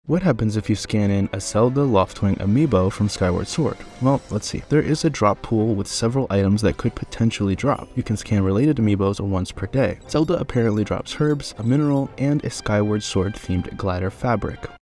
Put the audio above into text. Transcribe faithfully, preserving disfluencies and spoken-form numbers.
What happens if you scan in a Zelda Loftwing Amiibo from Skyward Sword? Well, let's see. There is a drop pool with several items that could potentially drop. You can scan related Amiibos once per day. Zelda apparently drops herbs, a mineral, and a Skyward Sword themed glider fabric.